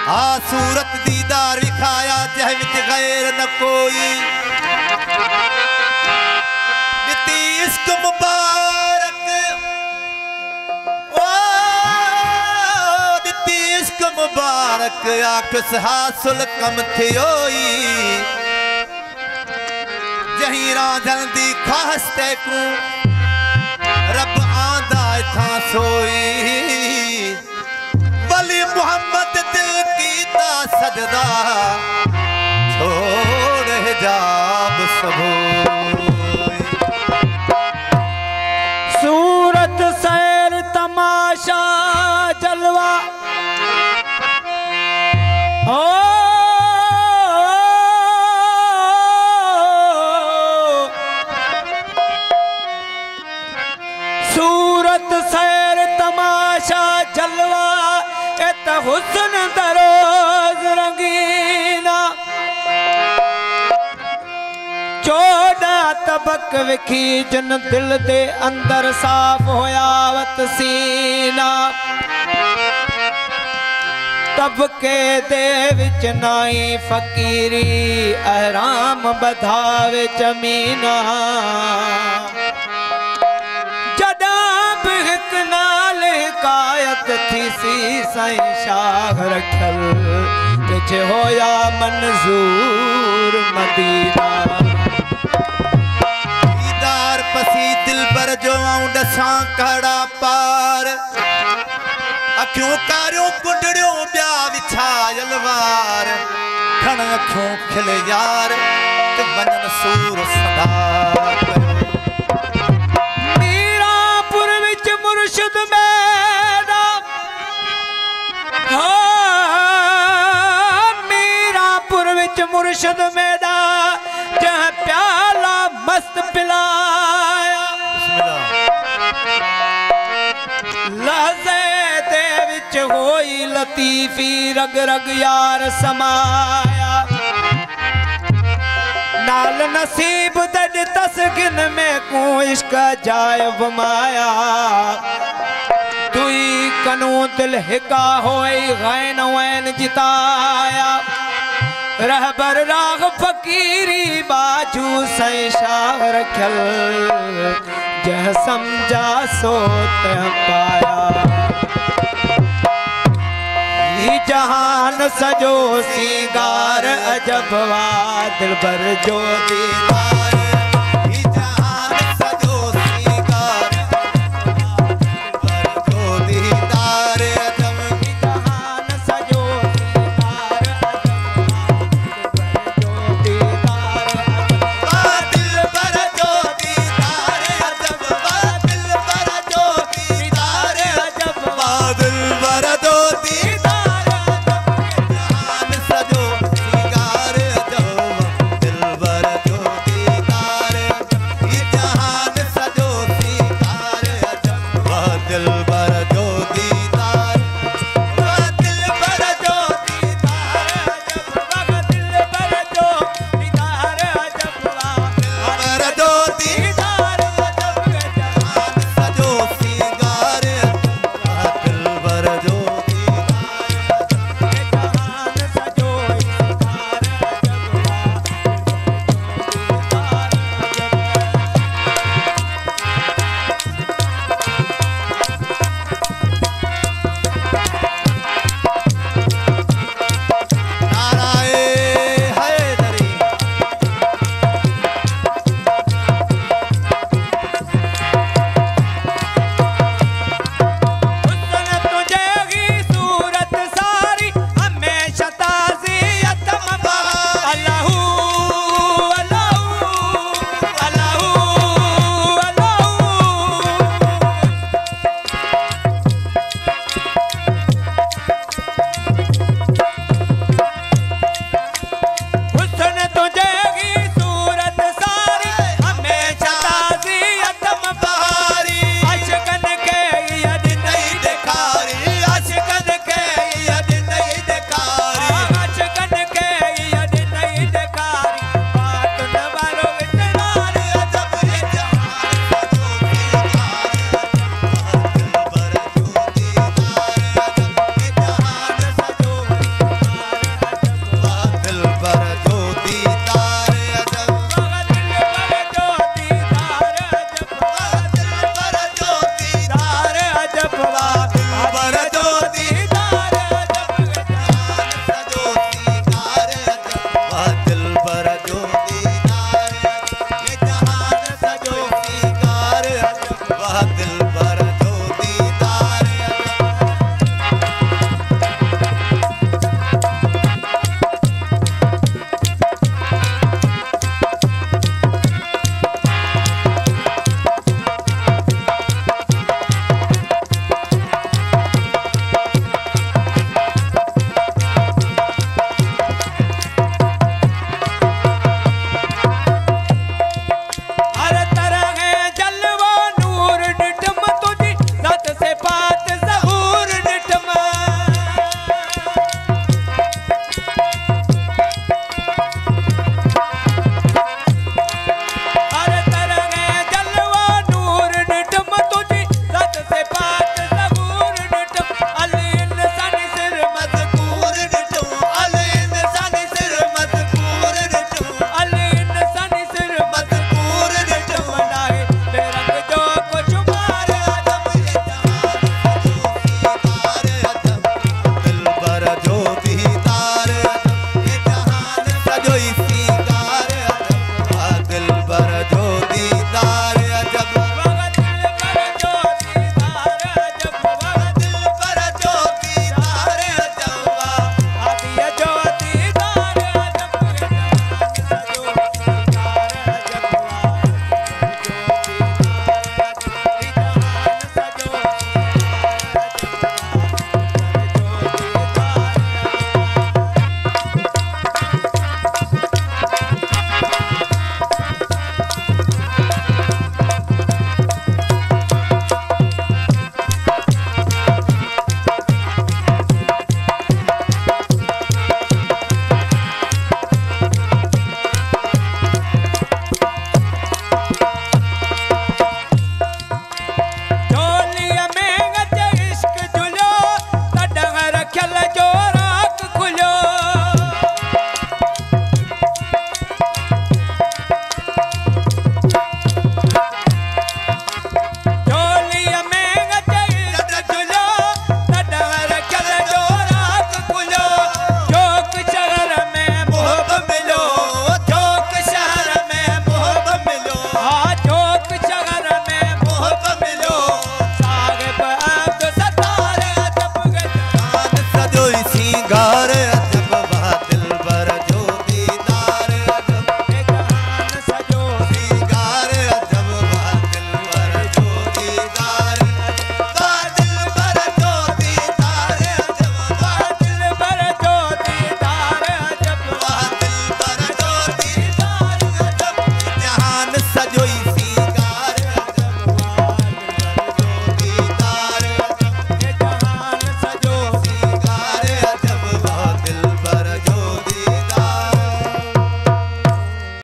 आ सूरत दीदार विखाया जह विच गैर न कोई दिती इश्क मुबारक ओ दिती इश्क मुबारक आखिस हासिल कम थियोई जहीं रांझन दी ख्वाहिश तैकू रब आंदा था सोई वली मोहम्मद दिल कीता सजदा छोड़ हिजाब सबोई सूरत सैर तमाशा जलवा ओ सूरत सैर तमाशा जलवा एत हुस्न दरोज रंगीना चौड़ा तबक विखी जन दिल दे अंदर साफ होया वत सीना तबके दे विच नाई फकीरी अहराम बधावे जमीना हिकायत थी सी साईं शाह रखल पिछे होया मंजूर मदीना दीदार पसी दिल पर जो आऊं दसा कड़ा पार अखियों कारियों कुंडड़ियों ब्या विछायल वार खण अखियों खिल यार ते वनन सूर सदा मीरापुर विच मुर्शिद में मीरापुर विच मुर्शिद मेरा जहाँ प्याला मस्त पिलाया लहज़े दे विच होई लतीफी रग रग यार समाया नाल नसीब दे तस्गिन में को इश्क जायब माया तुई कनू दिल हिका होई गैन वैन जिताया रहबर राग फकीरी बाजू सैं शाह रखल जह समझा सोत पाया जहान सजो सिंगार अजबवा दिल भर जो दीदार सजोई